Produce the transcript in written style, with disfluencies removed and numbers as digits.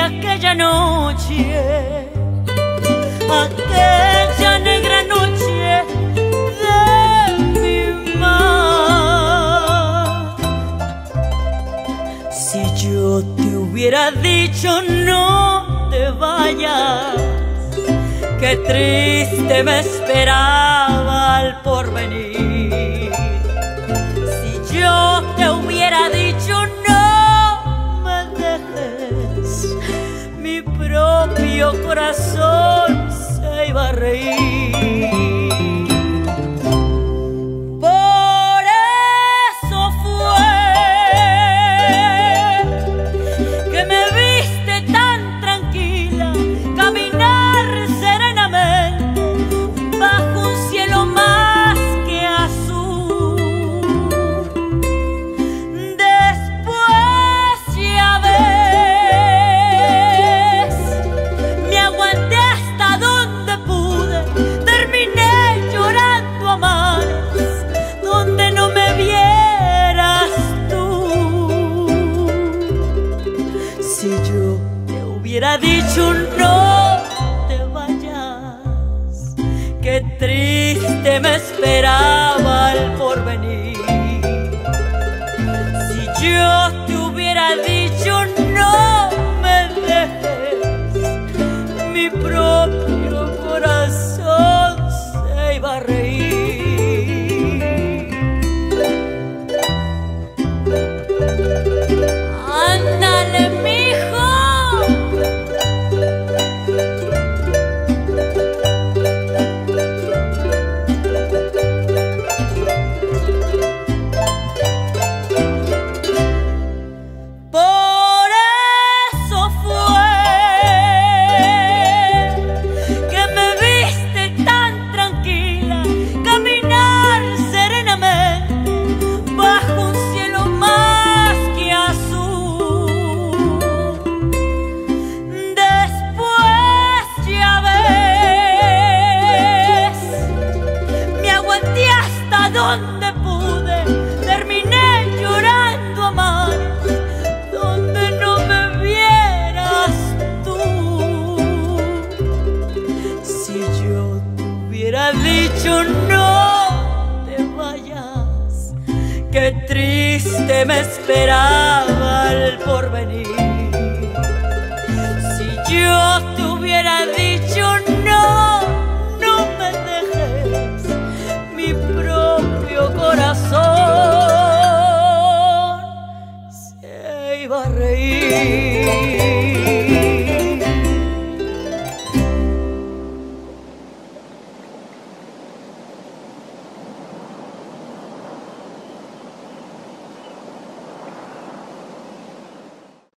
aquella noche, aquella negra noche de mi mar. Si yo te hubiera dicho no te vayas, qué triste me esperaba el porvenir. Si yo te hubiera dicho no me dejes, mi propio corazón se iba a reír. Por eso fue que me viste tan tranquila caminar serenamente bajo un cielo más que azul. Después ya ves, me aguanté hasta donde pude, terminé llorando a mares donde no me vieras tú. Si yo te hubiera dicho no te vayas, qué triste me esperaba el porvenir. Si yo te hubiera dicho no me dejes, mi propio corazón se iba a reír. Ándale, mijo. Por eso fue que me viste tan tranquila caminar serenamente bajo un cielo más que azul. Después ya ves, me aguanté hasta donde pude, terminé llorando a mares donde no me vieras tú. Si yo te hubiera dicho no te vayas, qué triste me esperaba el porvenir. Si yo te hubiera dicho no, no me dejes, mi propio corazón se iba a reír.